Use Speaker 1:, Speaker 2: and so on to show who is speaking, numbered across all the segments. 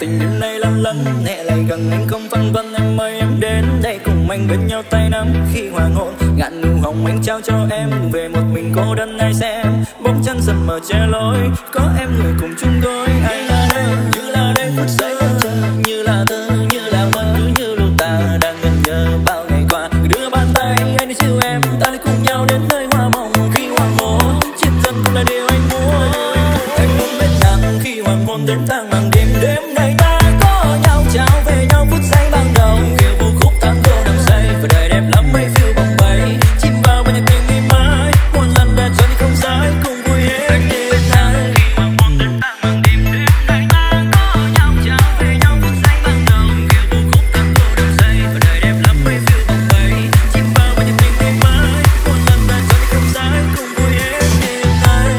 Speaker 1: tình đêm nay lăn lẫn nhẹ lại gần anh không phân vân, em mời em đến đây cùng anh bên nhau tay nắm khi hoàng hôn ngạn nụ hồng anh trao cho em về một mình cô đơn ai xem bóng chân dần mở che lối có em người cùng chung đôi anh là đây như là đây phút giây chờ như là thơ như là mơ như lúc ta đang ngẩn ngơ bao ngày qua đưa bàn tay anh đi chiều em ta đi cùng nhau đến nơi hoa mộng khi hoàng hôn trên dân cũng là điều anh muốn bên nàng khi hoàng hôn đến tháng màn đêm đêm nay ta có nhau trao về nhau phút giây ban đầu kêu vô khúc tháng cô đắm say và đời đẹp lắm mấy phiêu bồng bay chìm vào bên tình ngày mai một lần về rồi đi không sai cùng vui hết anh đi bên này khi hoàng hôn đến tháng màn đêm đêm nay ta có nhau trao về nhau phút giây ban đầu kêu vô khúc tháng cô đắm say và đời đẹp lắm mấy phiêu bồng bay chìm vào bên tình ngày mai một lần về rồi đi không sai cùng vui hết đêm nay.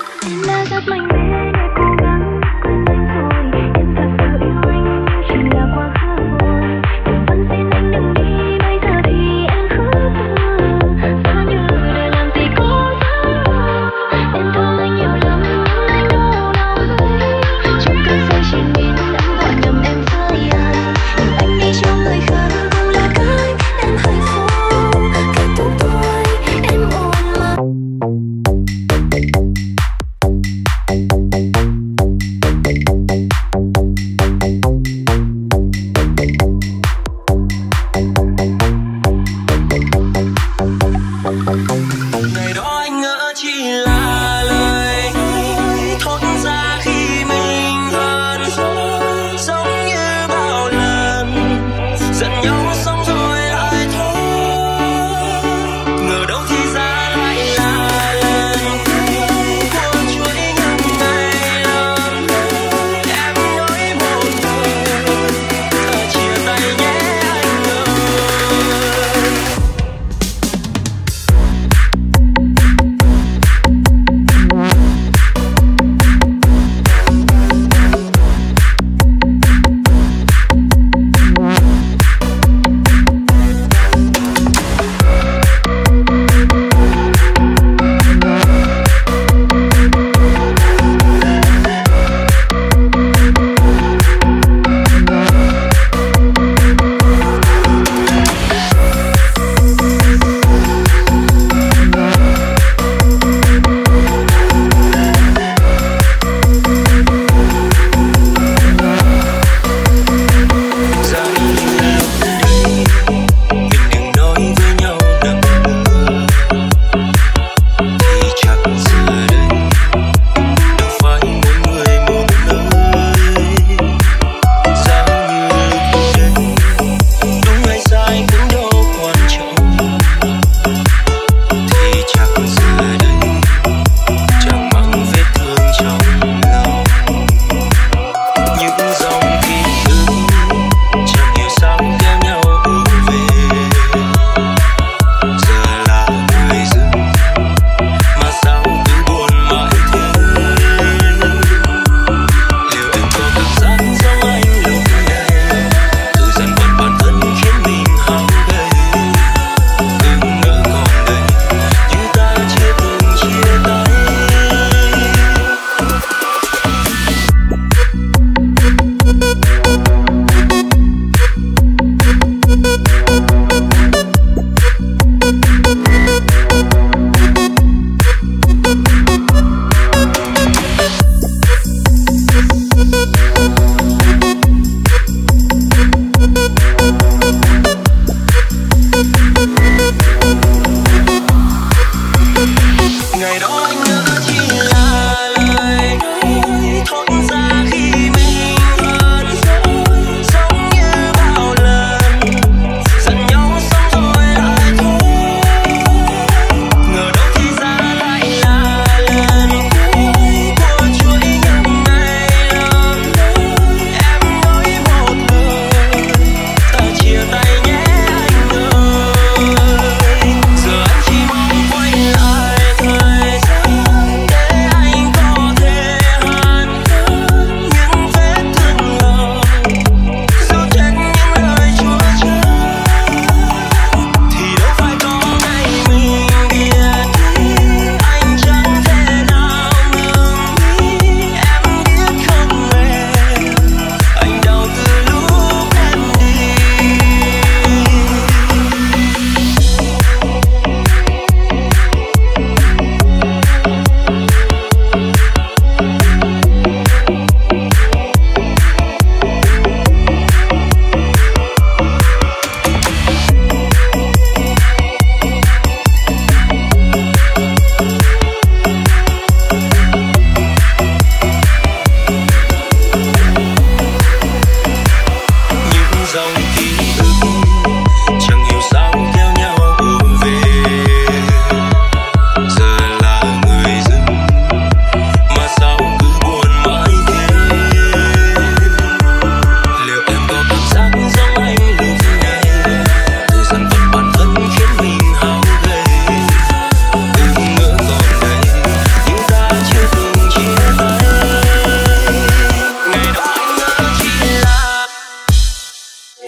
Speaker 2: Em đã rất mạnh mẽ để cố gắng quên anh rồi em thật sự yêu anh nhưng chỉ là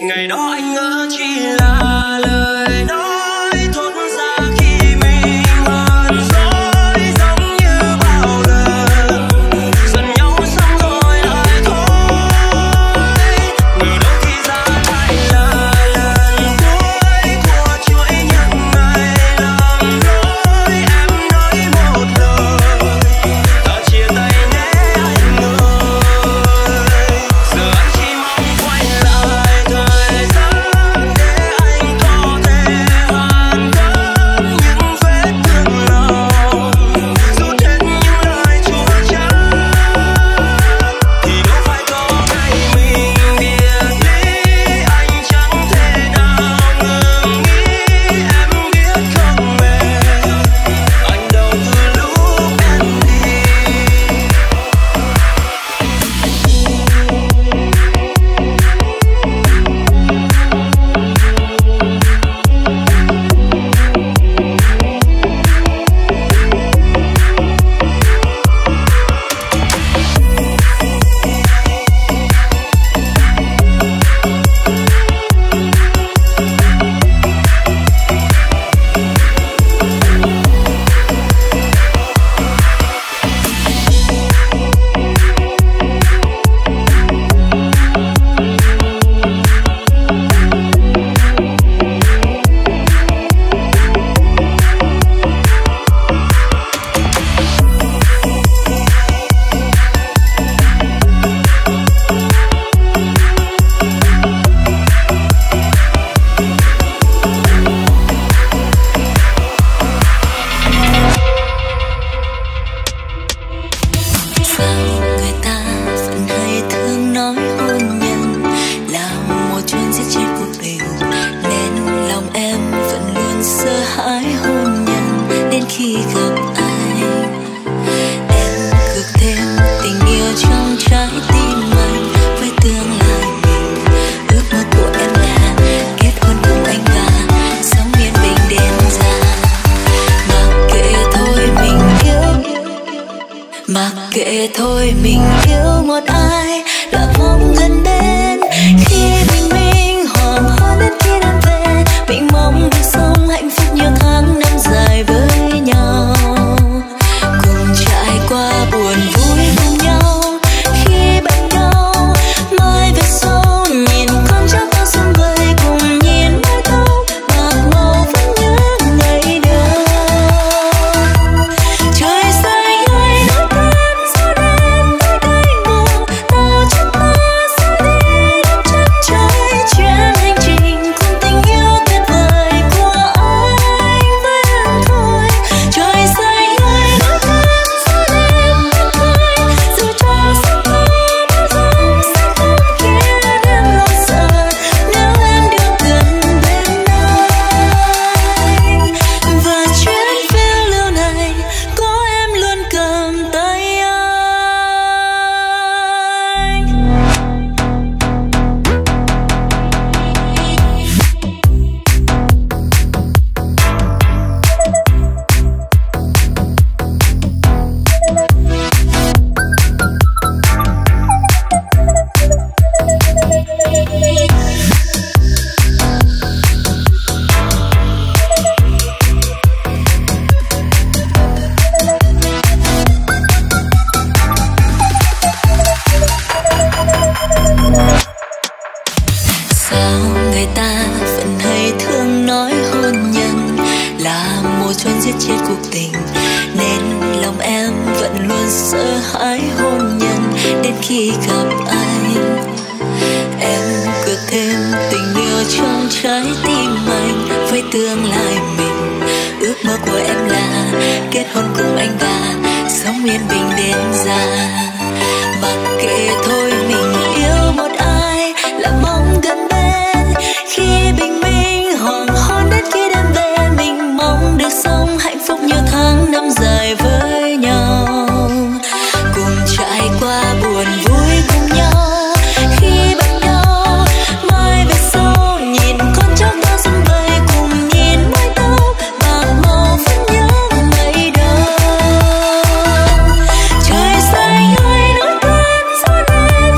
Speaker 2: Ngày đó anh ngỡ chỉ là lời nói thốt ra khi mình hờn dỗi, giống như bao lần giận nhau xong rồi lại thôi. Ngờ đâu khi ra lại là lần cuối của chuỗi những ngày lầm lỗi. Em nói một lời ta chia tay nhé anh ơi. Giờ anh chỉ mong quay lại thời gian để anh có thể hoàn tất những vết thương lòng. Rút hết những lời chua chát thì đâu phải có ngày mình biệt ly. Anh chẳng thể nào ngừng nghĩ, em biết không em, anh đâu từ lúc em đi.
Speaker 3: Sao người ta vẫn hay thường nói hôn nhân là một chuyện giết chết cuộc tình, nên lòng em vẫn luôn sợ hãi hôn nhân. Đến khi gặp anh, em cược thêm tình yêu trong trái tim anh với tương lai mình. Ước mơ của em là kết hôn cùng anh và sống yên bình đến già. Mặc kệ thôi mình yêu, mặc kệ thôi mình yêu một ai là mong gần đến. Khi bình minh hoàng hôn đến khi đêm về, mình mong được sống hạnh phúc nhiều tháng năm dài với nhau, cùng trải qua buồn vui cùng nhau. Khi bên nhau mai về sau, nhìn con cháu ta xung vầy, cùng nhìn mái tóc bạc màu vẫn nhớ ngày đầu. Trời xanh ơi nỗi cơn gió đêm tới đây mù, tao chắc ta sẽ đi đến chân trời. Chuyến hành trình cùng tình yêu tuyệt vời của anh với em thôi. Trời xanh ơi nỗi cơn gió đêm bên tôi, dù cho sắp tới bao giờ sẽ không khiến em lo sợ nếu em được gần bên anh. Và chuyến phiêu lưu này có em luôn cầm tay anh. Sao người ta vẫn hay thường nói hôn nhân là một chuyện giết chết cuộc tình, nên lòng em vẫn luôn sợ hãi hôn nhân. Đến khi gặp anh, em cược thêm tình yêu trong trái tim anh với tương lai mình. Ước mơ của em là kết hôn cùng anh và sống yên bình đến già. Mặc kệ thôi mình yêu một ai là mong gần bên. Khi bình minh hoàng hôn đến khi đêm về, mình mong được sống hạnh phúc nhiều tháng năm dài với nhau, cùng trải qua buồn vui cùng nhau. Khi bên nhau mai về sau, nhìn con cháu ta xung vầy, cùng nhìn mái tóc bạc màu vẫn nhớ ngày đầu. Trời xanh ơi nỗi cơn gió đêm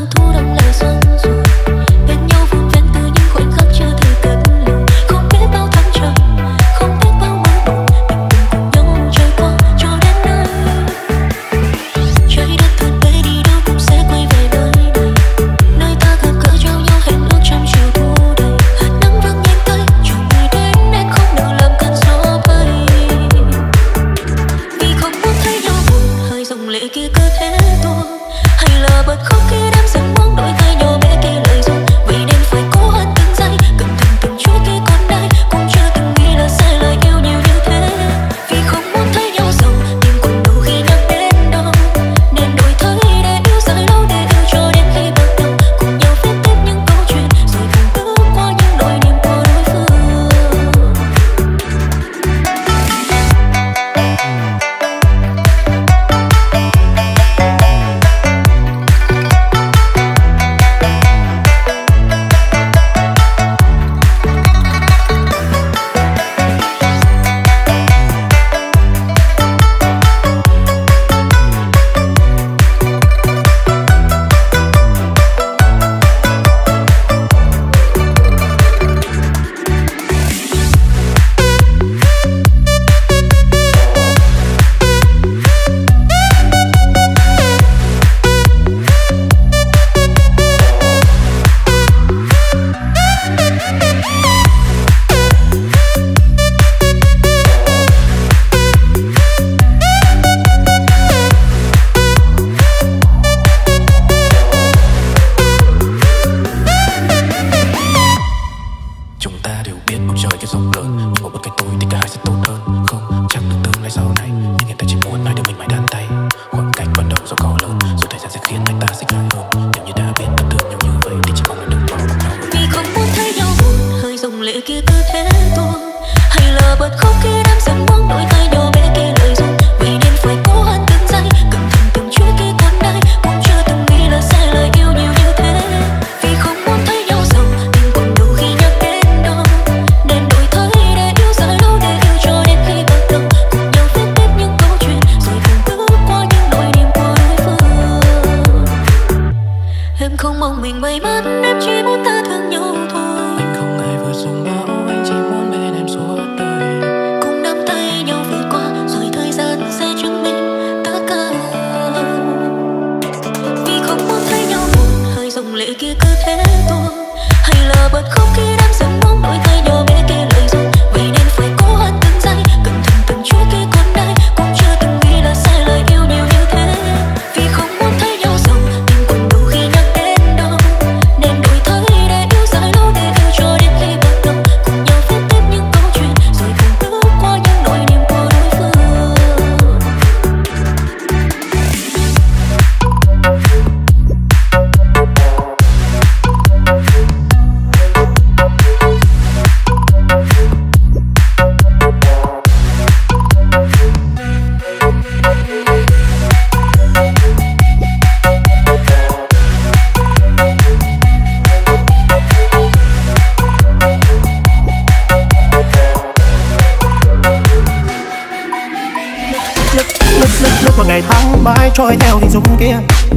Speaker 4: ngày tháng mãi trôi theo hình dung kia.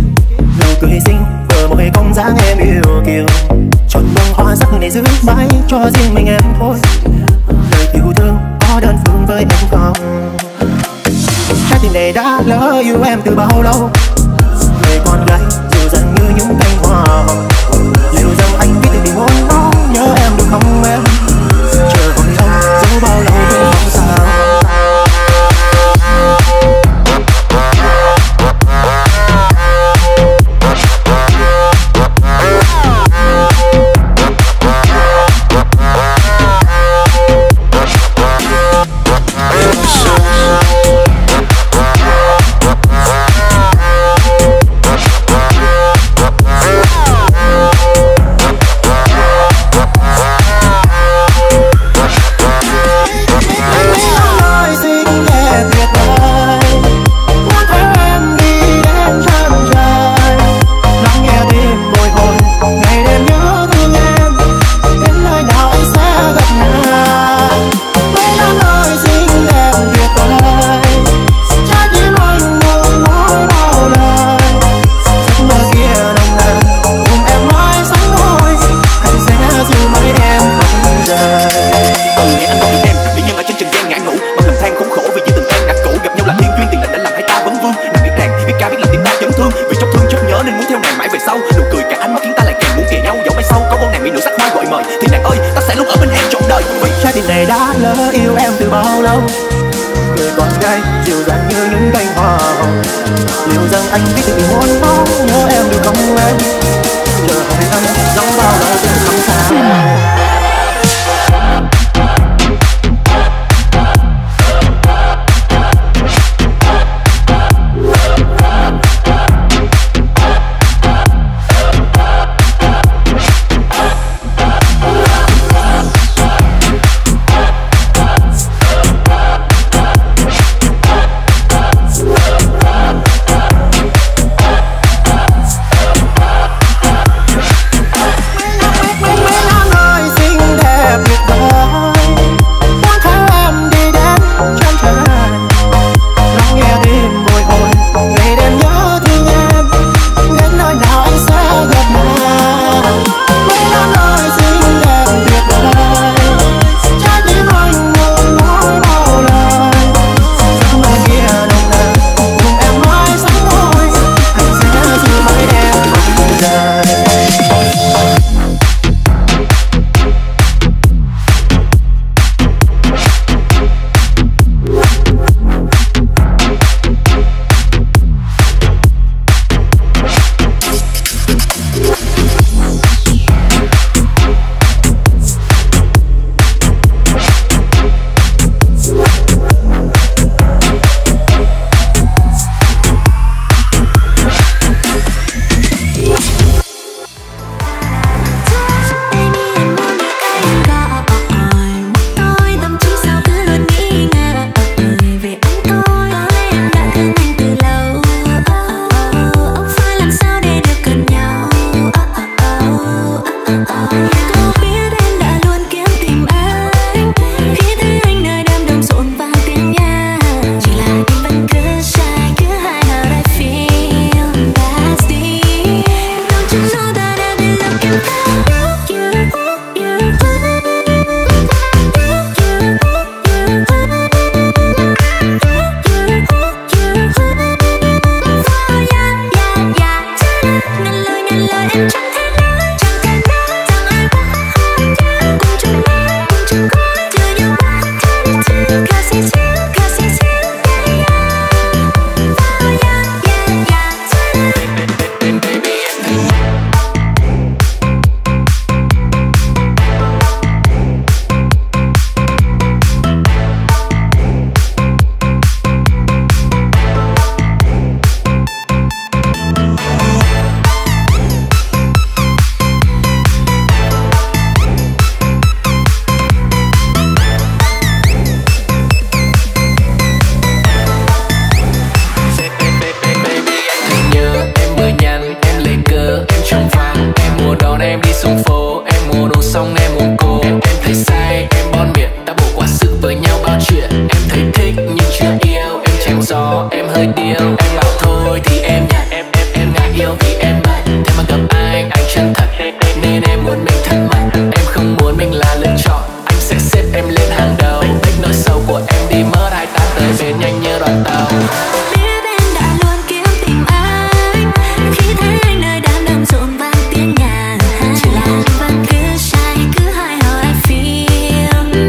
Speaker 4: Nụ cười xinh vừa một bóng dáng em yêu kiều, chọn bông hoa sắc này giữ mãi cho riêng mình em thôi. Lời yêu thương có đơn phương với em không? Trái tim này đã lỡ yêu em từ bao lâu. Người con gái dịu dàng như những cánh hoa hồng, liệu rằng anh biết được tình ngôn nó nhớ em được không em? Chờ còn lâu dẫu bao lâu cũng không sao. nhớ yêu em từ bao lâu. Người con gái dịu dàng như những cành hoa hồng, liệu rằng anh biết tình muốn mong nhớ em được không em? Chờ hai năm giống bao lâu cũng không sao.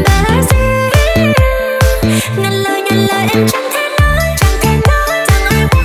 Speaker 3: Ngàn lời em chẳng thể nói, chẳng thể nói rằng ai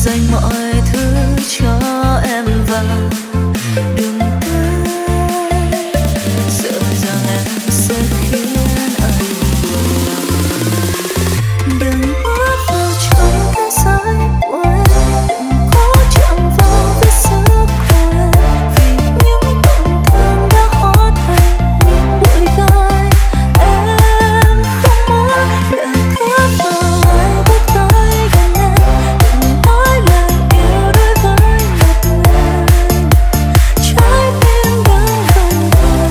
Speaker 3: dành mọi thứ cho em vào đường tới, sợ rằng em sẽ khiến anh buồn lòng. Đừng bước vào trong thế giới của em, đừng cố chạm vào vết sức của em, vì những tổn thương đã hóa thành những bụi gai. Em không muốn để cướp vào ai bước tới gần em, đừng nói lời yêu đối với một người. Trái tim đang vần vần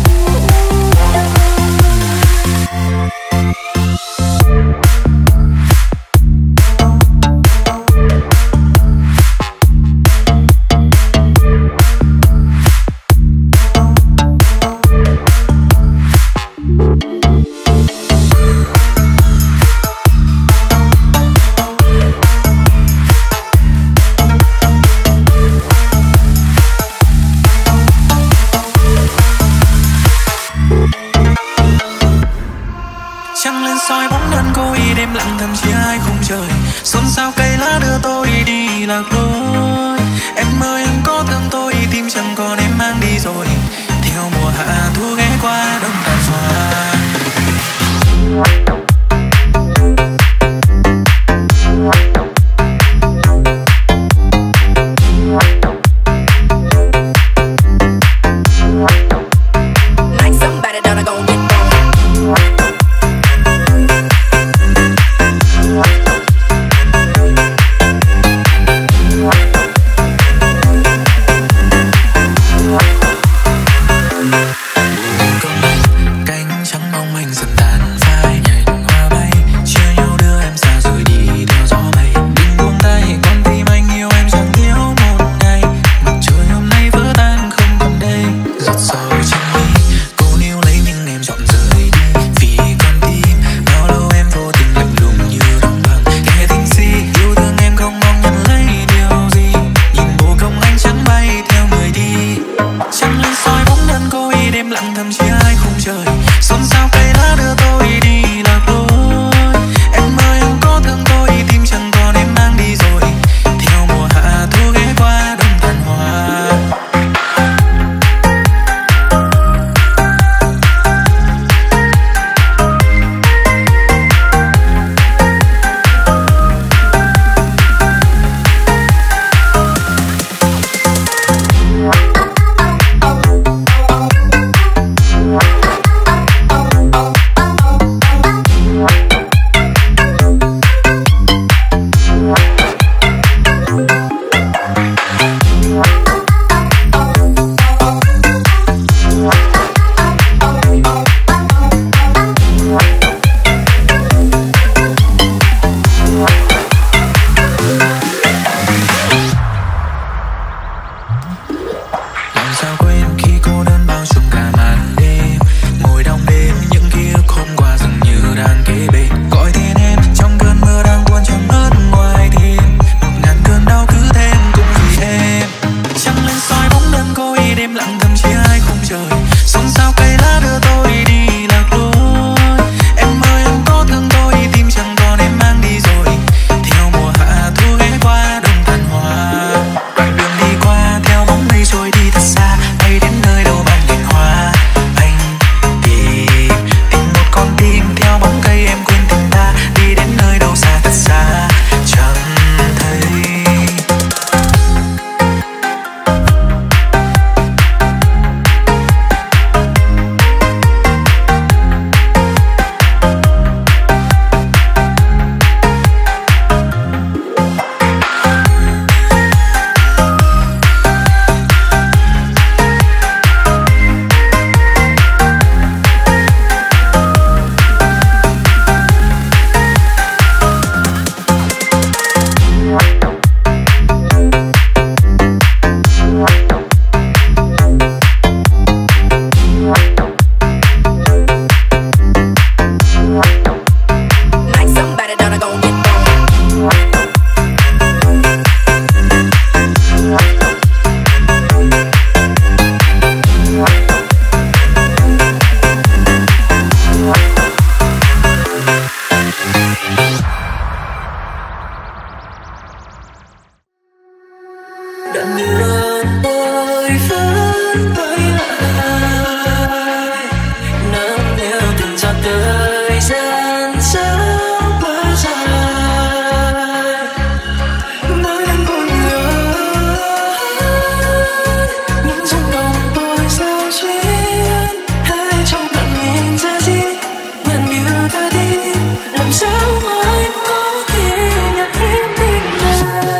Speaker 2: trăng lên soi bóng đơn côi, đêm lặng thầm chia hai khung trời, xôn xao cây lá đưa tôi đi lạc lối. Em ơi anh có thương tôi, tim chẳng còn em mang đi rồi, theo mùa hạ thu ghé qua đông tàn hoa.
Speaker 5: Like somebody done gon' get down.
Speaker 2: Đoạn đường tôi vẫn quay lại, nắng theo từng giọt thời gian sớm quá dài. Mỗi lần buồn nhớ những giấc mộng tôi sao xuyên, hai trong lặng nhìn ra gì ngàn điều ta đi, làm sao anh có thể nhận hết tình này.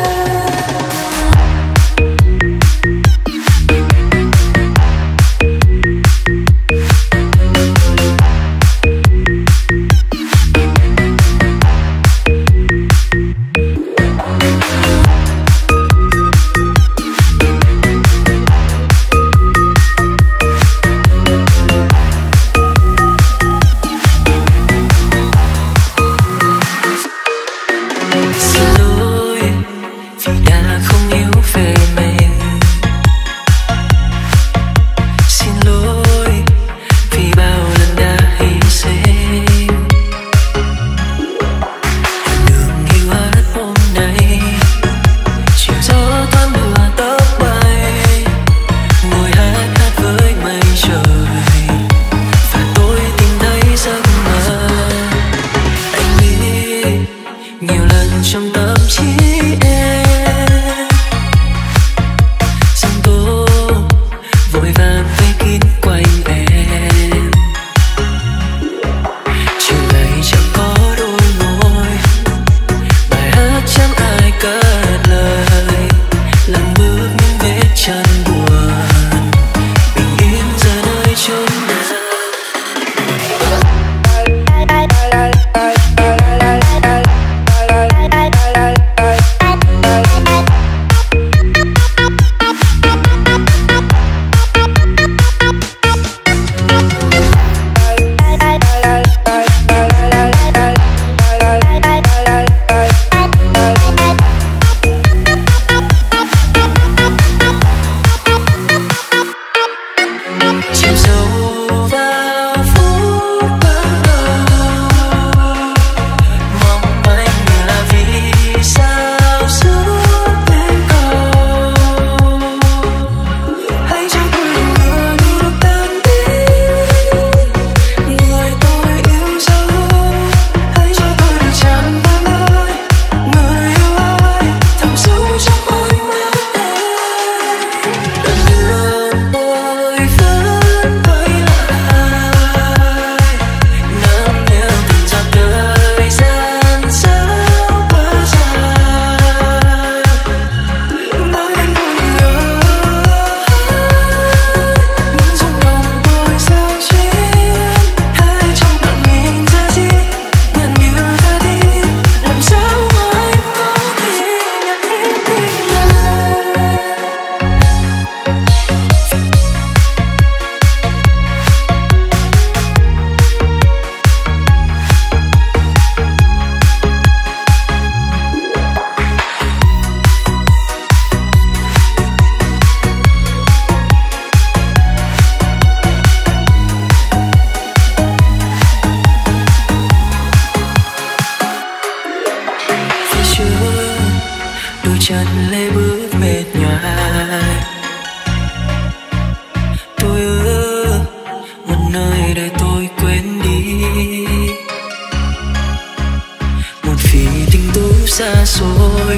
Speaker 6: xa xôi,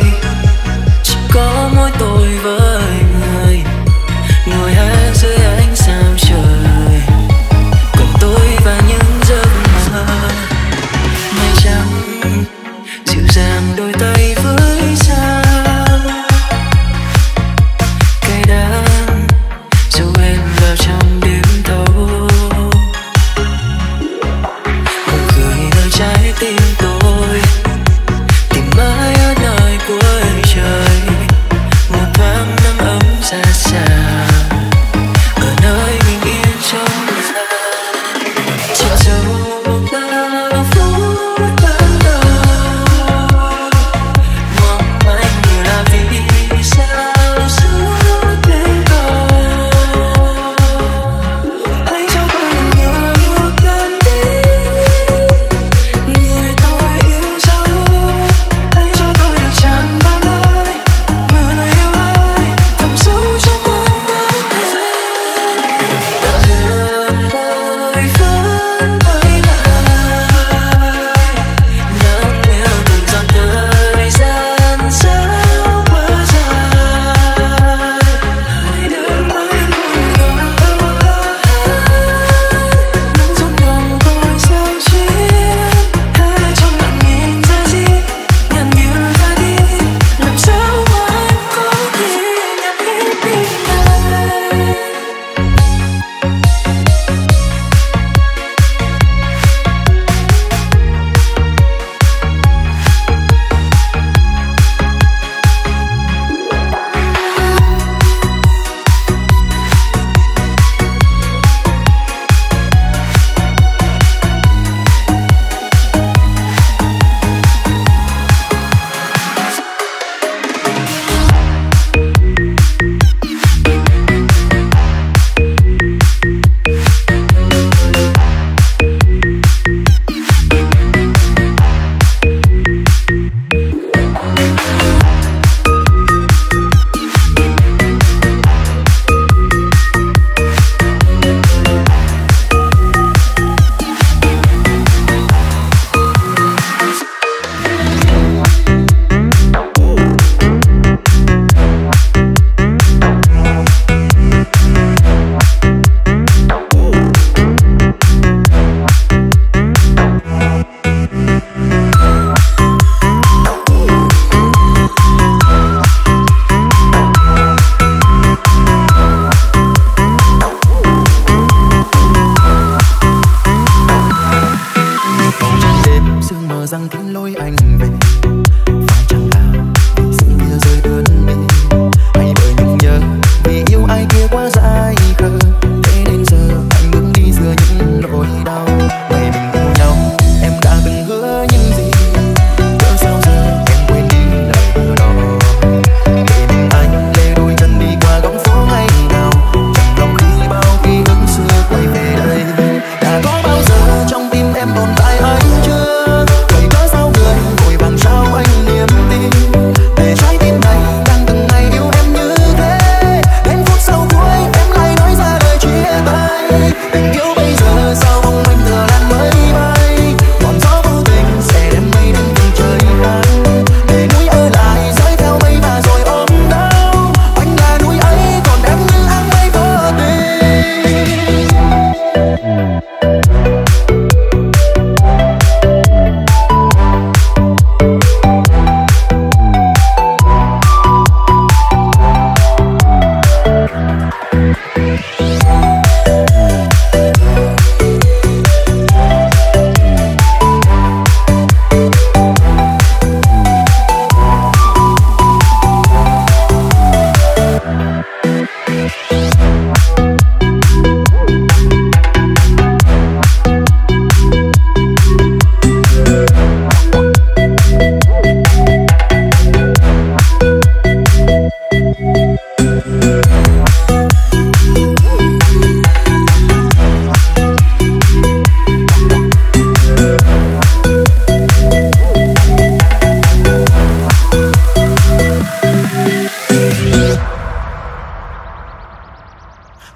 Speaker 6: chỉ có mỗi tôi với người ngồi hát dưới ánh sao trời, còn tôi và những giấc mơ mây trắng dịu dàng đôi tay với sao.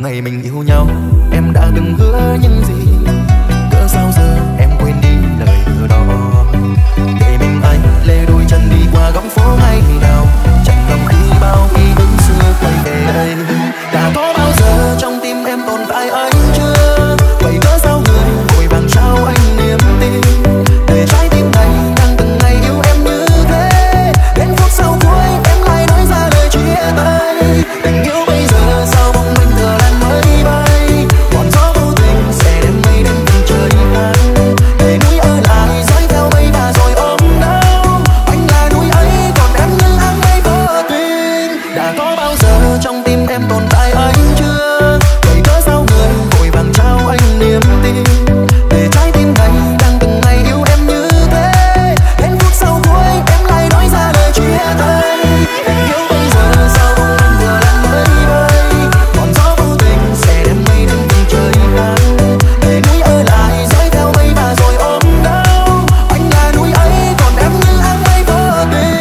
Speaker 4: ngày mình yêu nhau em đã từng hứa những gì, cỡ sao giờ em quên đi lời hứa đó. Để mình anh lê đôi chân đi qua góc phố ngày nào, chẳng lòng khi bao ký ức xưa quay về đây. Đã có bao giờ trong tim em tồn tại anh chưa? Vậy cớ sao người vội vàng trao anh niềm tin, để trái tim này đang từng ngày yêu em như thế. Đến phút sau cuối em lại nói ra lời chia tay. Tình yêu bây giờ sao bóng mình thừa làn mây bay, còn gió vô tình sẽ đem mây đến từng trời nắng. Để núi ở lại dõi theo mây và rồi ôm đau. Anh là núi ấy còn em như áng mây vô tình. Đã có bao giờ trong tim em tồn tại anh chưa? Vậy cớ sao người vội vàng trao anh niềm tin, để trái tim này đang từng ngày yêu em như thế. Đến phút sau cuối em lại nói ra lời chia tay. Tình yêu bây giờ sao bóng mình thừa làn mây bay, còn gió vô tình sẽ đem mây đến từng trời nắng. Để núi ở lại dõi theo mây và rồi ôm đau. Anh là núi ấy còn em như áng mây vô tình.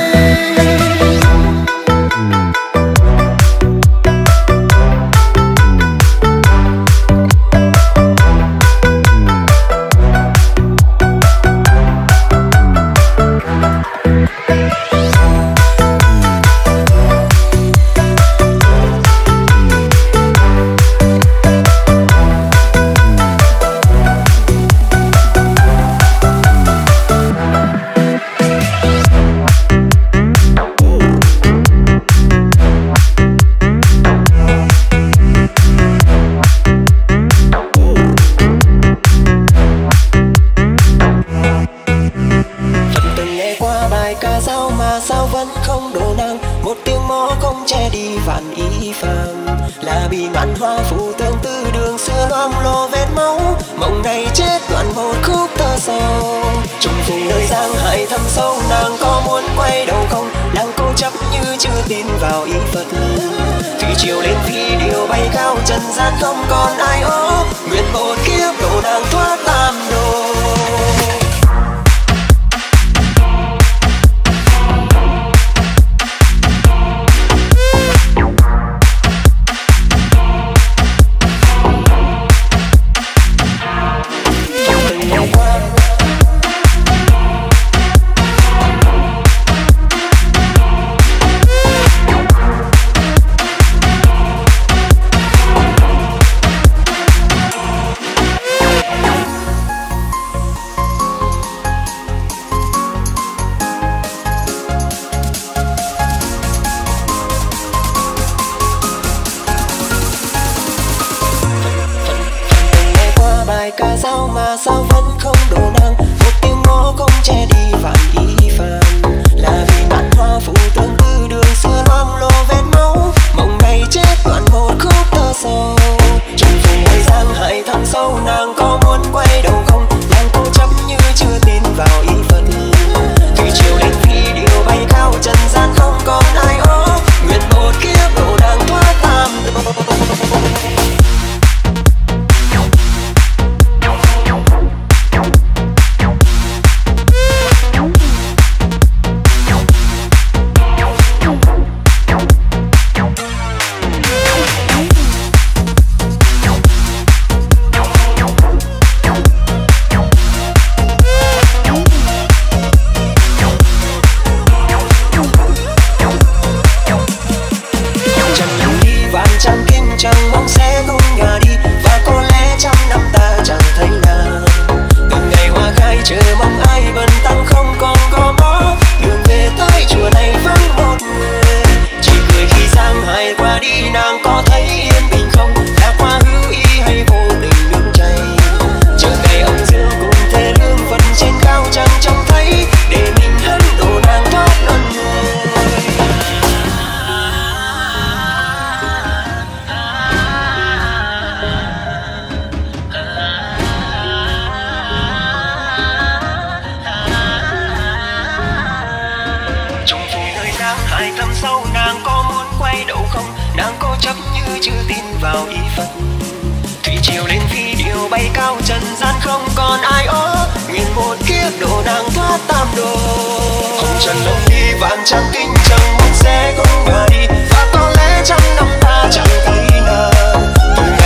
Speaker 2: Từng nghe qua bài ca dao mà sao vẫn không đổ nang, một tiếng mõ không che đi vạn ý phàm. Là bị ngàn hoa phủ tương tư đường xưa loang lổ vết máu, mộng này chết đoạn một khúc thơ sâu. Trùng phùng nơi giang hải thâm sâu, nàng có muốn quay đầu không? Nàng cố chấp như chưa tin vào ý Phật. Thủy triều lên phi điều bay cao, trần gian không còn ai ố. Nguyện một kiếp độ nàng thoát tam đồ. Ca dao mà sao vẫn không đổ nang, một tiếng ngõ không che đi vạn ý phàm. Là vì ngàn hoa phủ tương tư đường xưa loang lổ vết máu, mộng này chết đoạn một khúc thơ sâu. Trùng phùng nơi giang hải thâm sâu, nàng có muốn quay đầu không? Nàng cố chấp như chưa tin vào ý Phật. Thủy triều lên phi điều bay cao, trần gian không còn ai ố. Nguyện một kiếp độ nàng thoát tam đồ. Chẳng mong sẽ không ngả đi, và có lẽ trăm năm ta chẳng thấy nàng. Từng ngày hoa khai chờ mong ai bần tăng không còn có bó. Đường về tới chùa này vắng một người, chỉ cười khi giang hải qua đi. Nàng có thấy yên bình không? Đã qua hữu ý hay vô tình nương chay? Chờ ngày ông dương cùng thế lương phần trên cao chẳng trông thấy, để mình hân độ nàng thoát luân hồi. Hải thâm sâu, nàng có muốn quay đầu không? Nàng cố chấp như chưa tin vào ý Phật. Thủy triều lên phi điều bay cao, trần gian không còn ai ố. Nguyện một kiếp độ nàng thoát tam đồ. Hồng trần lông đi vạn trang kinh, chẳng mong sẽ không ngờ đi. Và có lẽ trăm năm ta chẳng thấy nàng. Từng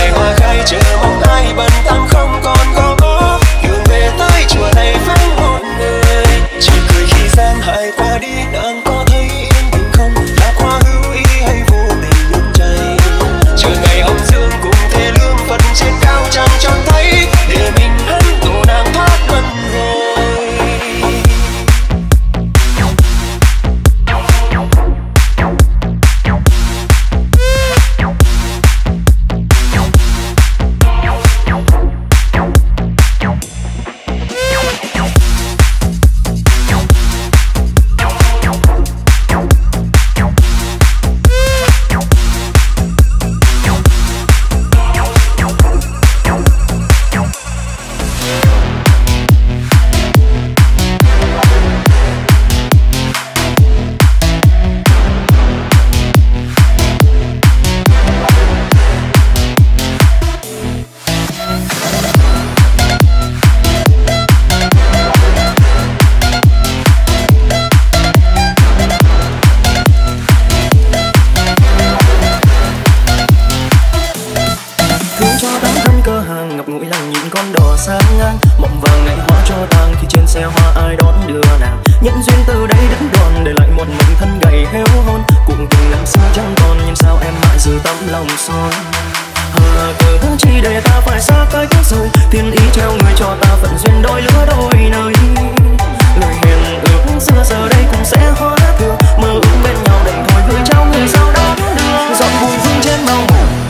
Speaker 1: xe hoa ai đón đưa nàng. Nhân duyên từ đây đến đoàn để lại một mình thân gầy héo hon. Cuộc tình năm xưa chẳng còn nhưng sao em mãi giữ tấm lòng son. Cớ chi để ta phải xa cách rồi, thiên ý treo người cho ta phận duyên đôi lứa đôi nơi. Lời hẹn ước xưa giờ đây cũng sẽ hóa thừa, mơ ước bên nhau đành thôi gửi trao người sao đó đưa. Dọn bụi vương trên màu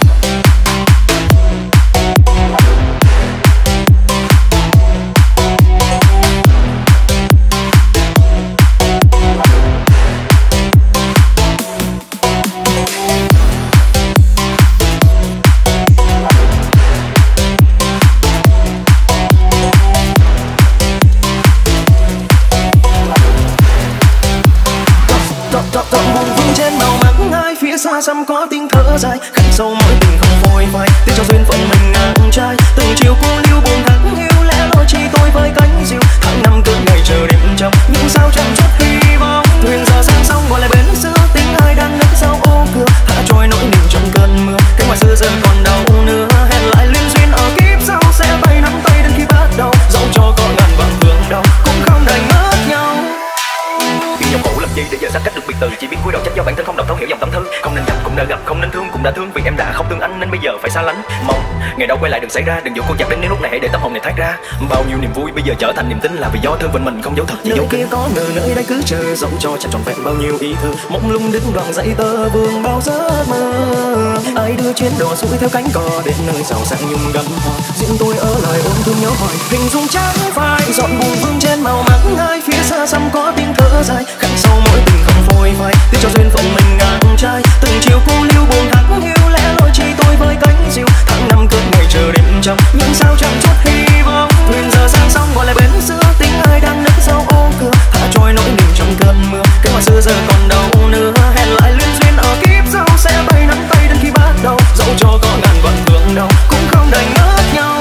Speaker 1: xa xăm có tiếng thở dài, khắc sâu mối tình không phôi phai, tiếc cho duyên phận mình ngang trai. Từng chiều cô lưu buồn thắng hiu, lẽ loi chỉ tôi với cánh diều. Tháng năm cứ ngày chờ đêm trong, nhưng sao chẳng chút hy vọng. Thuyền giờ sang sông gọi lại bến xưa, tiếng ai đang nức sao ô cửa, hạ trôi nỗi niềm trong cơn mưa. Cái ngoài xưa giờ còn đâu nữa, hẹn lại liên duyên ở kiếp sau, sẽ tay nắm tay đến khi bắt đầu. Dẫu cho có ngàn vạn thương đau, cũng không đành mất nhau.
Speaker 7: Dòng khổ làm gì để giờ xa cách được biệt từ, chỉ biết cúi đầu trách do bản thân không đọc thấu hiểu dòng tâm thư. Không nên gặp cũng đã gặp, không nên thương cũng đã thương, vì em đã không thương anh nên bây giờ phải xa lánh. Mong ngày đâu quay lại đừng xảy ra, đừng dụ cô chặt đến nếu lúc này hãy để tâm hồn này thoát ra. Bao nhiêu niềm vui bây giờ trở thành niềm tin là vì do thương mình không giấu thật chỉ
Speaker 1: nơi
Speaker 7: giấu
Speaker 1: kia có người nơi đây cứ chờ, dẫu cho chẳng trọn vẹn bao nhiêu ý thơ. Mộng lung đứng đoạn dãy tơ vương bao giấc mơ. Ai đưa chuyến đò xuôi theo cánh cò đến nơi giàu sang nhung gấm hoa. Riêng tôi ở lại ôm thương nhớ hoài, hình dung trắng phai dọn buồn vương trên màu mắt hai phía xa xăm có tiếng thở dài, khắc sâu mối tình không phôi phai, tiếc cho duyên phận mình ngang trai. Từng chiều cô lưu buồn thắng hiu, lẽ loi chỉ tôi với cánh diều. Tháng năm cứ ngày chờ đêm trong, nhưng sao chẳng chút hy vọng. Thuyền giờ sang sông gọi lại bến xưa, tiếng ai đang nức sao ô cửa, hạ trôi nỗi niềm trong cơn mưa. Cái ngoài xưa giờ còn đâu nữa, hẹn lại liên duyên ở kiếp sau, sẽ tay nắm tay đến khi bắt đầu. Dẫu cho có ngàn vạn thương đau, cũng không đành mất nhau.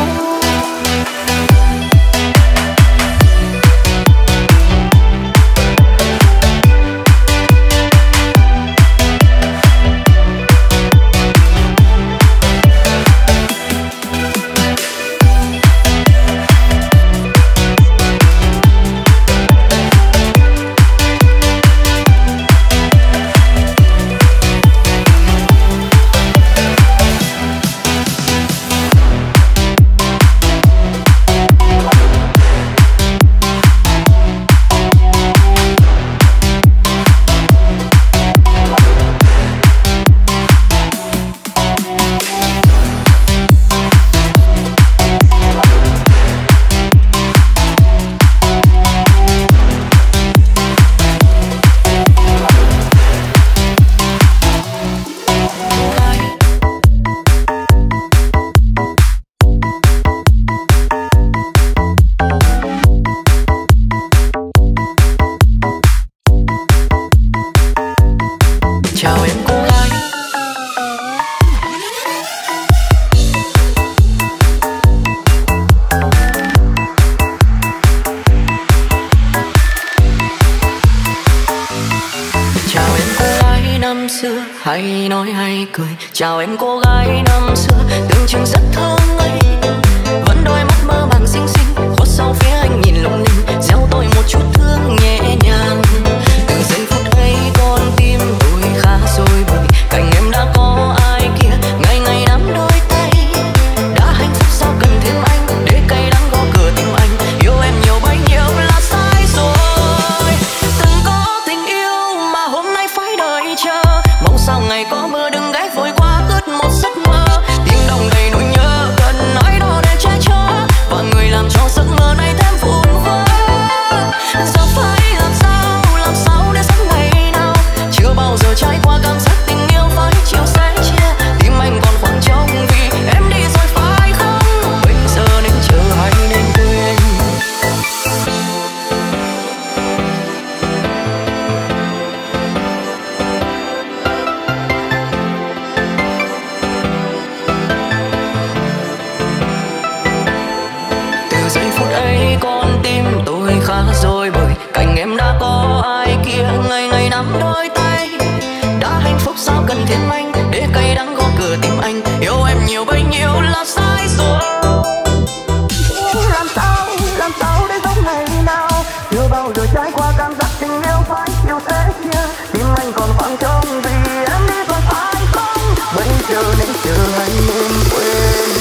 Speaker 6: Hay nói hay cười, chào em cô gái năm xưa, tưởng chừng rất thơ ngây, vẫn đôi mắt mơ màng xinh xinh, khuất sau phía anh nhìn lung linh, gieo tôi một chút thương nhẹ nhàng. Từ giây phút ấy con tim tôi khá rồi bởi cạnh em đã có ai kia, ngày ngày nắm đôi tay, đã hạnh phúc sao cần thêm anh, để cay đắng gõ cửa tim anh, yêu em nhiều bấy nhiêu là sai rồi. Từng có tình yêu mà hôm nay phải đợi chờ, mong sao ngày có mưa đừng ghé vội qua ướt một giấc mơ. Tim đồng đầy nỗi nhớ cần ai đó để che chở, và người làm cho giấc mơ này thêm vụn vỡ. Giờ phải làm sao để sống ngày nào, chưa bao giờ trải qua cảm giác tình yêu phải chiều sẽ chia. Tim anh còn khoảng trống vì em đi rồi phải không, bây giờ nên chờ hay nên quên. Giây phút ấy con tim tôi khá rồi bởi cạnh em đã có ai kia, ngày ngày nắm đôi tay, đã hạnh phúc sao cần thêm anh, để cay đắng gõ cửa tim anh, yêu em nhiều bấy nhiêu là sai rồi. Làm sao để sống ngày nào,
Speaker 8: vẫn còn khoảng trống vì em đi còn phải không? Bây giờ nên chờ hay nên quên.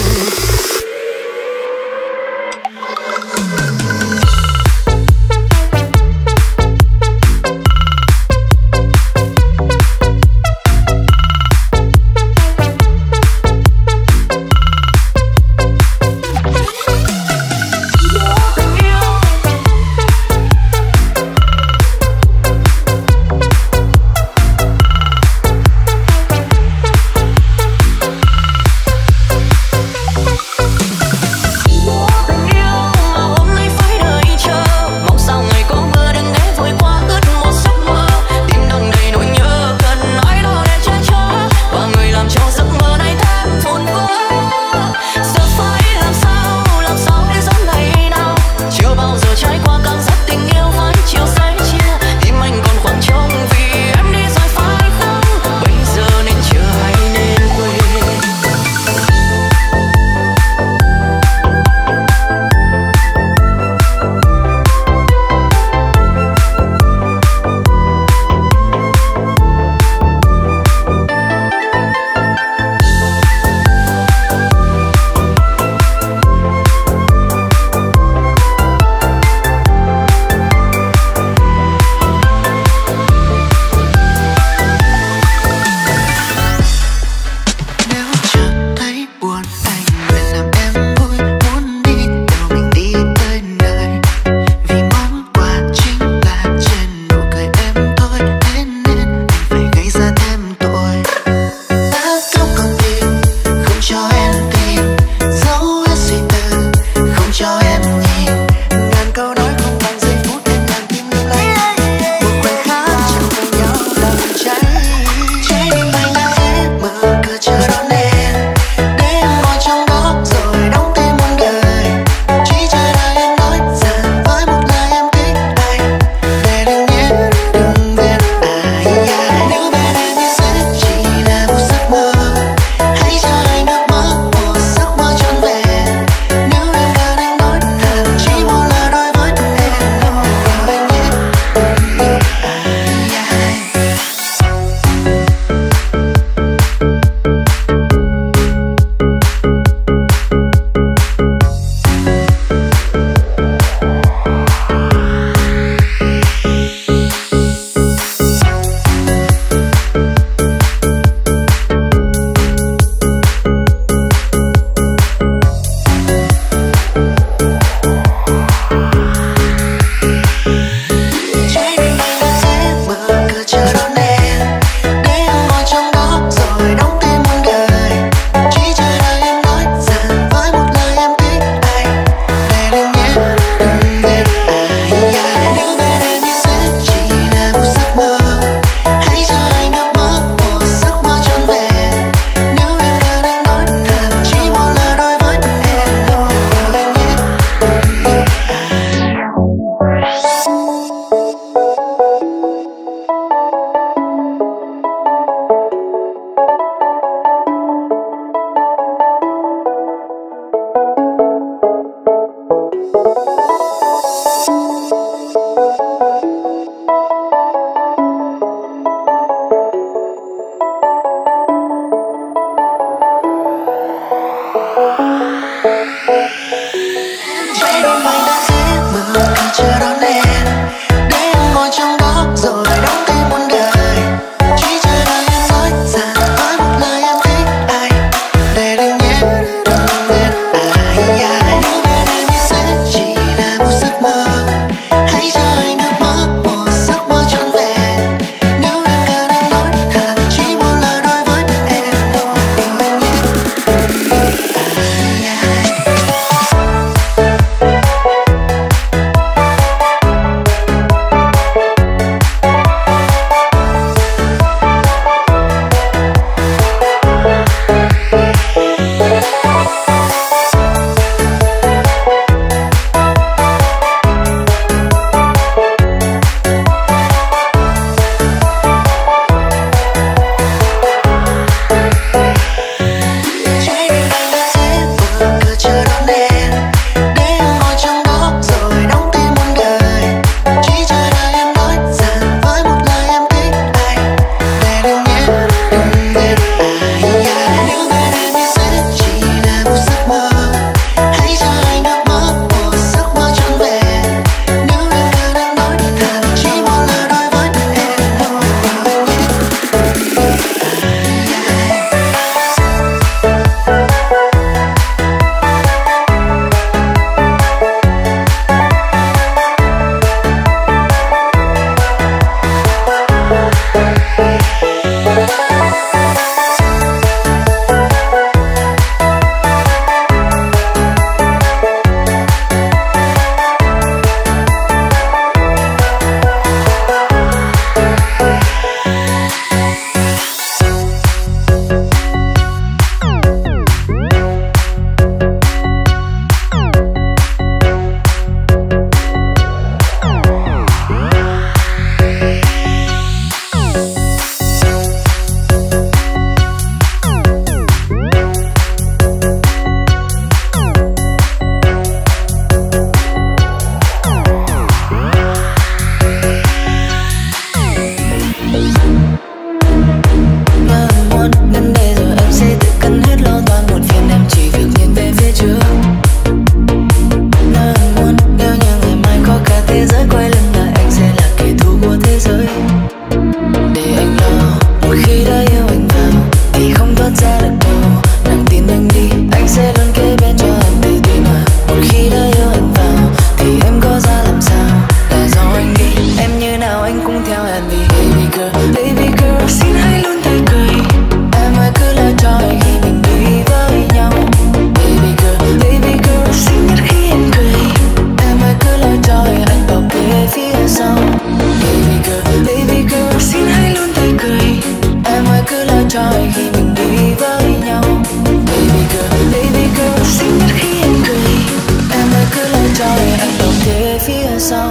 Speaker 6: cho anh khi mình đi với nhau. Baby girl, xinh nhất khi em cười. Em ơi cứ lo cho anh bảo kê phía sau.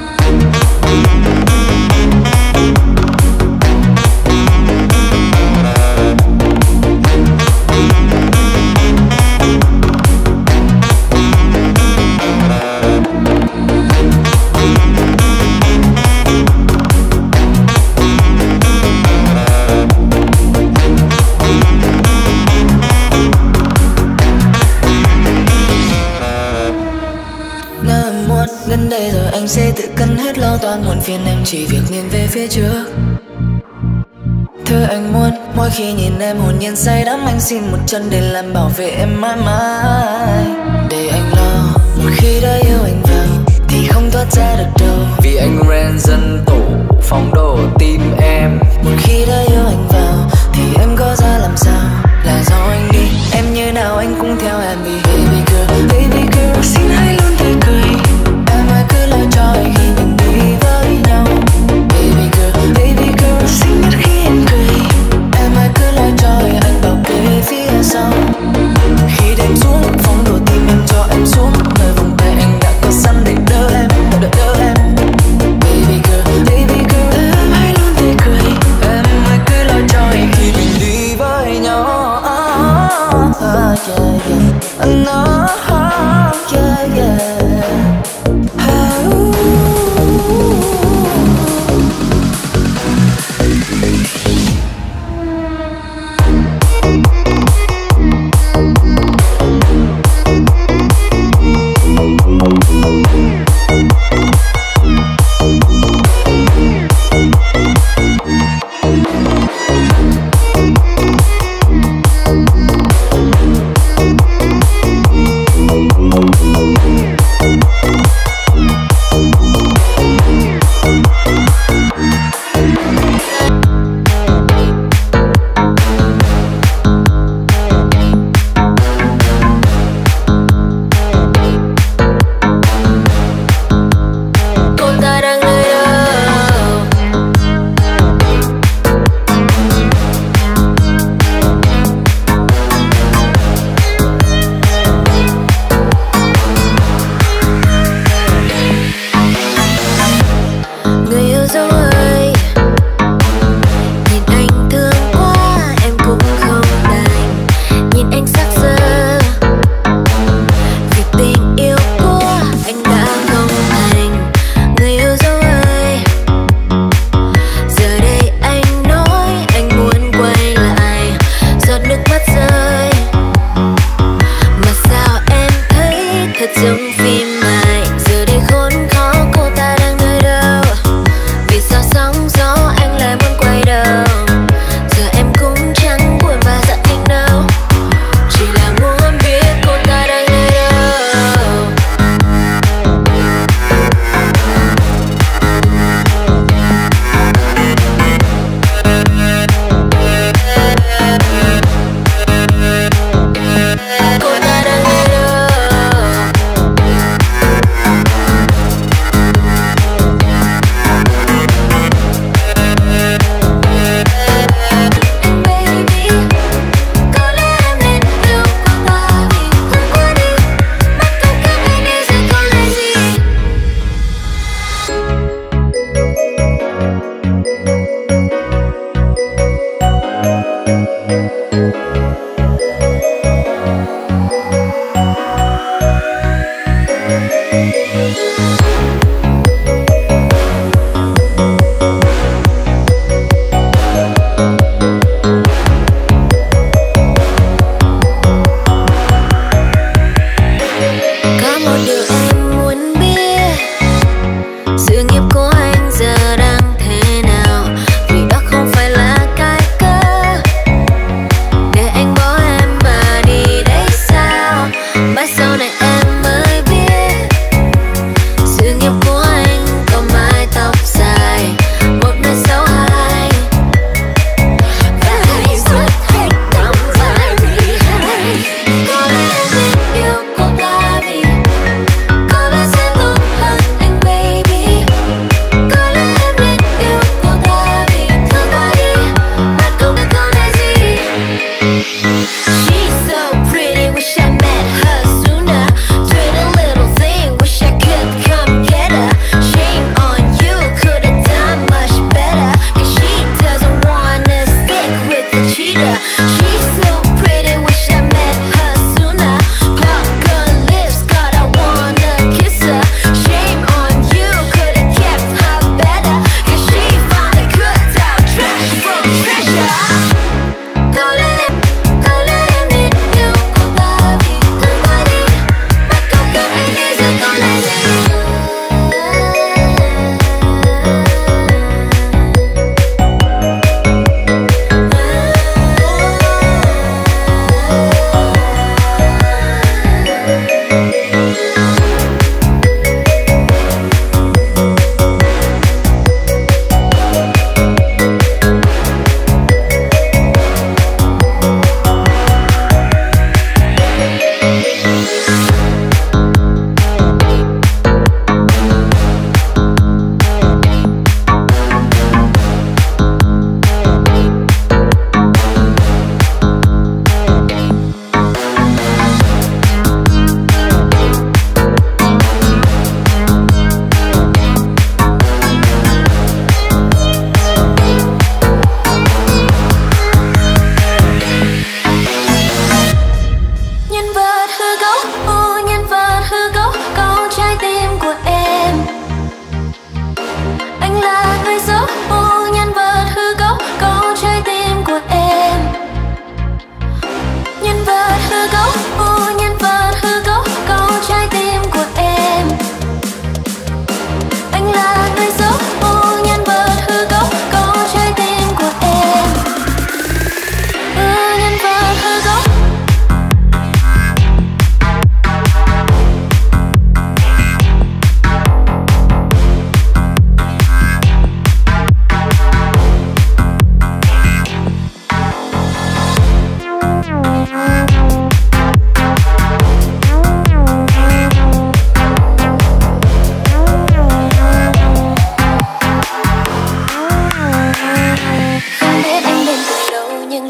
Speaker 6: Đến đây rồi anh sẽ tự cân hết lo toan muộn phiền, em chỉ việc nhìn về phía trước. Thứ anh muốn mỗi khi nhìn em hồn nhiên say đắm, anh xin một chân để làm bảo vệ em mãi mãi. Để anh lo một khi đã yêu anh vào thì không thoát ra được đâu, vì anh ren dân tổ phong độ tim em. Một khi đã yêu anh vào thì em có ra làm sao, là do anh đi em như nào anh cũng theo em. Vì baby girl xin hãy luôn tươi cười. Em ơi cứ lo cho anh khi mình đi với nhau. Baby girl xinh nhất khi em cười. Em ơi cứ lo cho anh bảo kê phía sau. Khi đêm xuống phóng đổ tim em cho em xuống, nơi vòng tay anh đã có sẵn để đỡ em, đỡ em. Baby girl em hãy luôn tươi cười. Em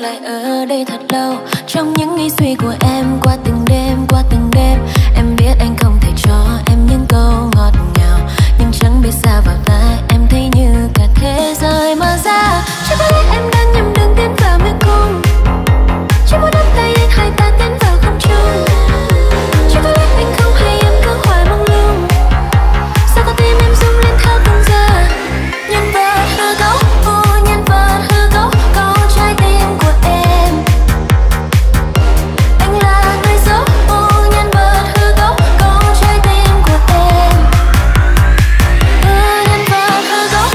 Speaker 3: lại ở đây thật lâu. Trong những nghĩ suy của em qua từng đêm, em biết anh không thể cho em những câu ngọt ngào, nhưng chẳng biết sao vào tai em thấy như cả thế giới mở ra. Chỉ có lẽ em đang nhầm đường tiến vào mê cung, chỉ muốn nắm tay anh hai ta tiến vào không trung. Chỉ có lẽ anh không hay em cứ hoài mong lung, sao con tim em rung lên theo từng giờ. Nhân vật hư cấu, nhân vật hư cấu, câu trái tim của em. Anh là người xấu, nhân vật hư cấu, câu trái tim của em. Nhân vật hư cấu.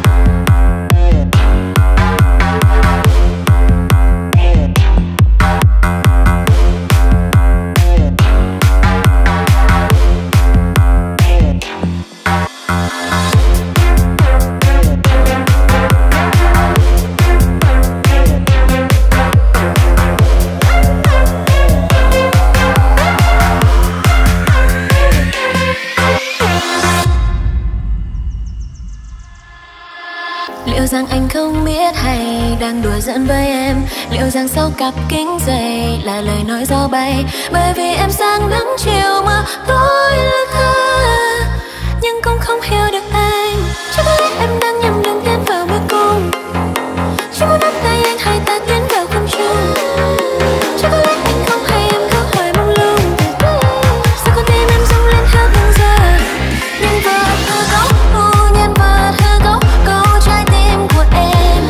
Speaker 3: Liệu rằng anh không biết hay đang đùa giỡn với em? Liệu rằng sau cặp kính dày là lời nói gió bay? Bởi vì em sáng nắng chiều mà tối lơ thơ, nhưng cũng không hiểu được anh. Chắc có lẽ em đang nhầm đường tiến vào mê cung, chỉ muốn nắm tay anh hai ta tiến vào không trung. Chắc có lẽ anh không hay em cứ hoài mong lung, sao con tim em rung lên theo từng giờ. Nhân vật hư cấu, nhân vật hư cấu, câu trái tim của em.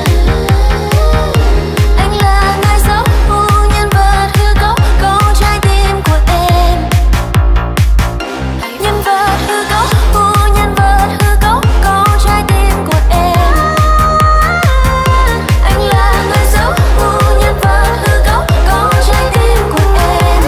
Speaker 3: Anh là người xấu, nhân vật hư cấu, câu trái tim của em. Nhân vật hư cấu, nhân vật hư cấu, câu trái tim của em. Anh là người xấu, nhân vật hư cấu, câu trái tim của em.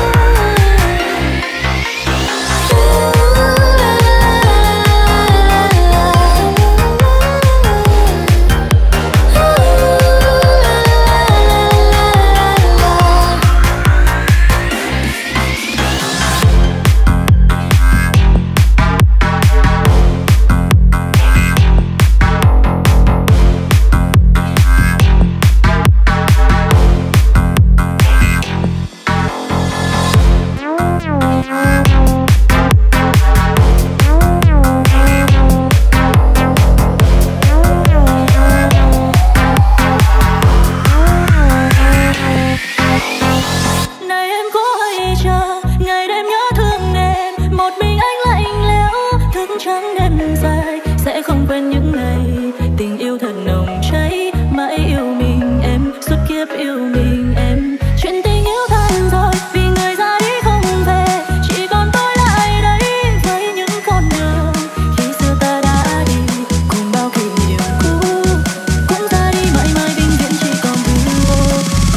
Speaker 3: Này em có hay chờ ngày đêm nhớ thương em, một mình anh lạnh lẽo thức trắng đêm dài, sẽ không quên những ngày tình yêu thật nồng cháy, mãi yêu mình em, suốt kiếp yêu mình em. Chuyện tình yêu tan rồi vì người ra đi không về, chỉ còn tôi lại đây với những con đường khi xưa ta đã đi, cùng bao kỷ niệm cũ cũng ra đi mãi mãi vĩnh viễn chỉ còn hư vô.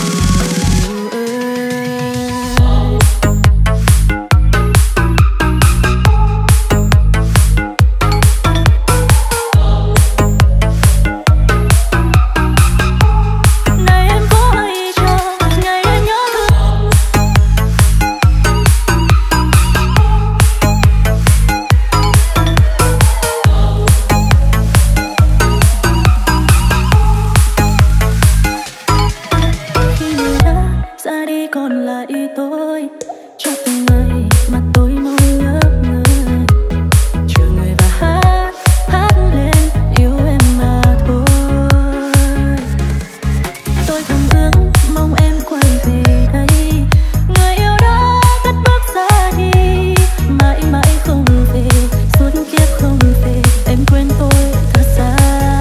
Speaker 3: Này em có hay chờ ngày đêm nhớ thương. Khi người đã ra đi còn lại tôi, cho từng ngày mà tôi mong nhớ người, chờ người và hát lên yêu em mà thôi. Tôi thầm ước mong em quay về đây, người yêu đã cất bước ra đi, mãi mãi không về, suốt kiếp không về, em quên tôi thật sao?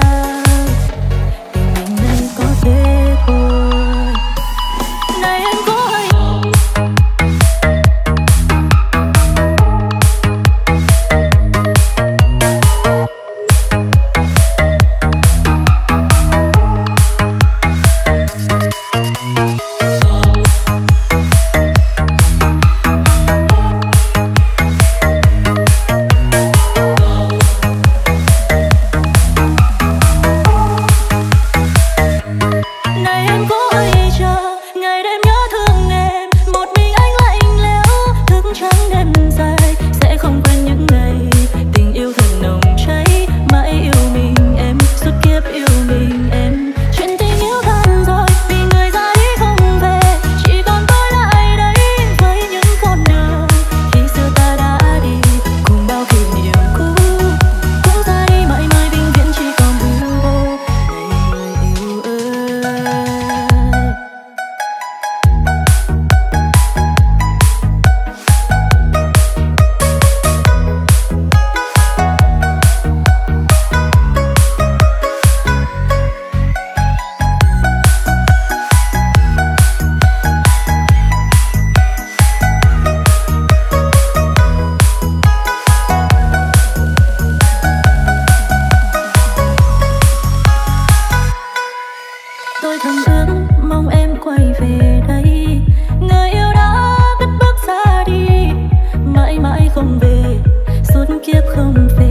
Speaker 3: Tình mình này có thế thôi. Này em có hay này em có hay chờ ngày đêm nhớ thương em, một mình anh lạnh lẽo thức trắng đêm dài, sẽ không quên những ngày tình yêu thật nồng cháy, mãi yêu mình em, suốt kiếp yêu mình em. Chuyện tình yêu tan rồi vì người thầm ước mong em quay về đây. Người yêu đã cất bước xa đi, mãi mãi không về, suốt kiếp không về.